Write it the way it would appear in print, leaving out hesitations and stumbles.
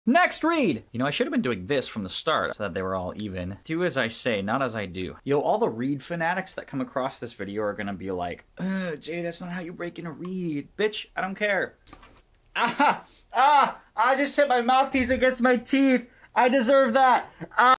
Next read! You know, I should have been doing this from the start so that they were all even. Do as I say, not as I do. Yo, all the read fanatics that come across this video are gonna be like, Jay, that's not how you break in a read. Bitch, I don't care. I just hit my mouthpiece against my teeth. I deserve that.